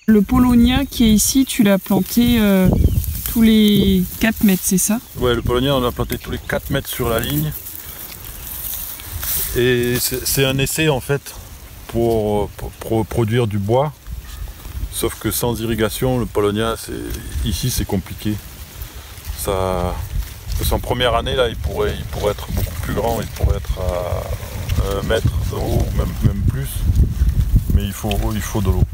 Le Paulownia qui est ici, tu l'as planté tous les 4 mètres, c'est ça? Ouais, le Paulownia, on l'a planté tous les 4 mètres sur la ligne. Et c'est un essai en fait pour produire du bois. Sauf que sans irrigation, le Paulownia, ici c'est compliqué. Ça, parce qu'en première année, là, il pourrait être beaucoup plus grand, il pourrait être à 1 mètre de haut, même plus. Mais il faut de l'eau.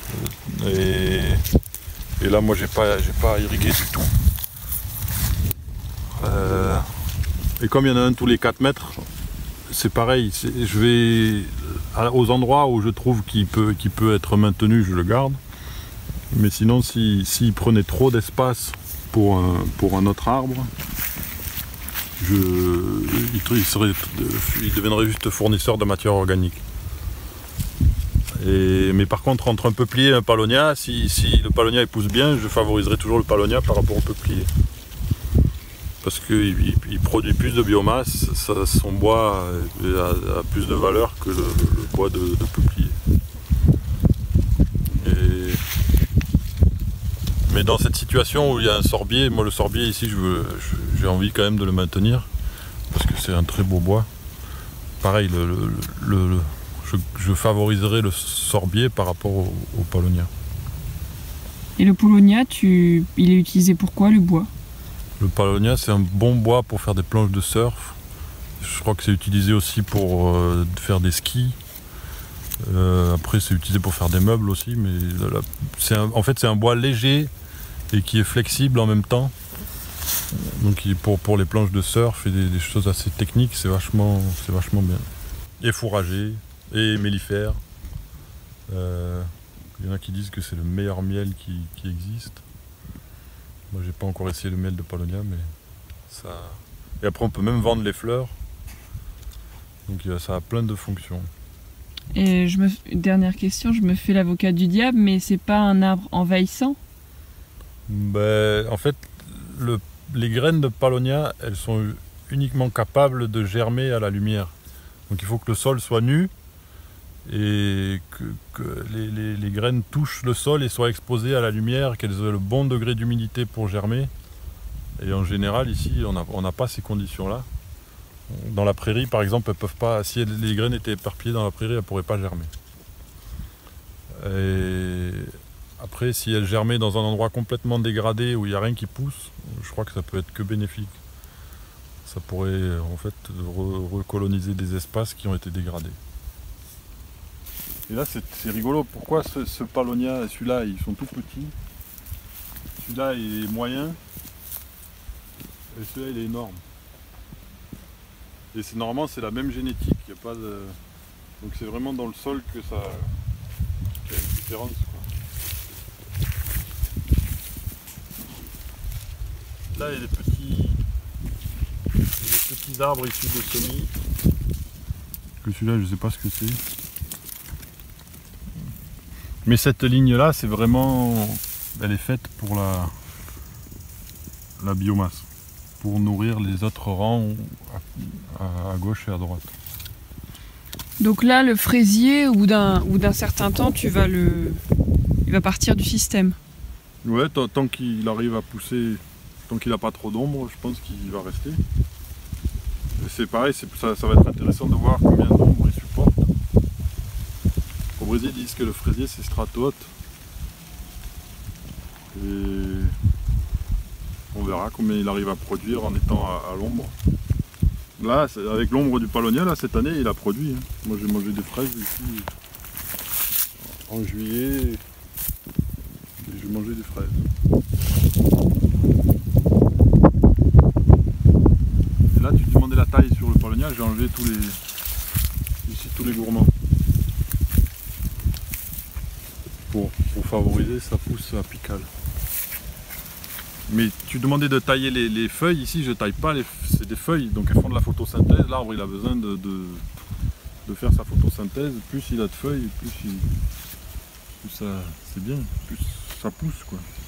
Et là, moi, j'ai pas irrigué du tout. Et comme il y en a un tous les 4 mètres, c'est pareil. Je vais aux endroits où je trouve qu'il peut être maintenu, je le garde. Mais sinon, s'il prenait trop d'espace pour un autre arbre, il deviendrait juste fournisseur de matière organique. Mais par contre, entre un peuplier et un Paulownia, si le Paulownia pousse bien, je favoriserai toujours le Paulownia par rapport au peuplier. Parce qu'il produit plus de biomasse, son bois a plus de valeur que le bois de peuplier. Mais dans cette situation où il y a un sorbier, moi le sorbier ici, j'ai envie quand même de le maintenir, parce que c'est un très beau bois. Pareil, je favoriserai le sorbier par rapport au Paulownia. Et le Paulownia, il est utilisé pour quoi, le bois? Le Paulownia, c'est un bon bois pour faire des planches de surf. Je crois que c'est utilisé aussi pour faire des skis. Après, c'est utilisé pour faire des meubles aussi, mais en fait, c'est un bois léger et qui est flexible en même temps. Donc, pour les planches de surf et des choses assez techniques, c'est vachement bien. Et fourragé, et mellifère. Il y en a qui disent que c'est le meilleur miel qui existe. Moi, j'ai pas encore essayé le miel de Paulownia, mais ça. Et après, on peut même vendre les fleurs. Donc, ça a plein de fonctions. Et dernière question, je me fais l'avocat du diable, mais c'est pas un arbre envahissant? En fait, les graines de Paulownia, elles sont uniquement capables de germer à la lumière. Donc il faut que le sol soit nu et que les graines touchent le sol et soient exposées à la lumière, qu'elles aient le bon degré d'humidité pour germer. Et en général, ici, on n'a pas ces conditions-là. Dans la prairie, par exemple, elles peuvent pas. Si les graines étaient éparpillées dans la prairie, elles ne pourraient pas germer. Et après, si elles germaient dans un endroit complètement dégradé où il n'y a rien qui pousse, je crois que ça peut être que bénéfique. Ça pourrait en fait recoloniser des espaces qui ont été dégradés. Et là, c'est rigolo. Pourquoi ce Paulownia, celui-là, ils sont tout petits. Celui-là, il est moyen. Et celui-là, il est énorme. Et normalement, c'est la même génétique. Y a pas de... Donc c'est vraiment dans le sol que ça... qu'il y a une différence, quoi. Là, il y a des petits arbres issus de semis. Que celui-là, je ne sais pas ce que c'est. Mais cette ligne-là, c'est vraiment... Elle est faite pour la biomasse. Pour nourrir les autres rangs à gauche et à droite. Donc là, le fraisier, au bout d'un certain temps, il va partir du système. Ouais, tant qu'il arrive à pousser, tant qu'il n'a pas trop d'ombre, je pense qu'il va rester. C'est pareil, ça va être intéressant de voir combien d'ombre il supporte. Au Brésil, ils disent que le fraisier c'est stratote. Et on verra combien il arrive à produire en étant à l'ombre. Là, avec l'ombre du Paulownia, là, cette année, il a produit. Hein. Moi, j'ai mangé des fraises ici en juillet. Et j'ai mangé des fraises. Et là, tu demandais la taille sur le Paulownia, j'ai enlevé tous les gourmands. Pour favoriser sa pousse apicale. Mais tu demandais de tailler les feuilles, ici je taille pas, c'est des feuilles, donc elles font de la photosynthèse. L'arbre il a besoin de faire sa photosynthèse, plus il a de feuilles, plus ça c'est bien, plus ça pousse quoi.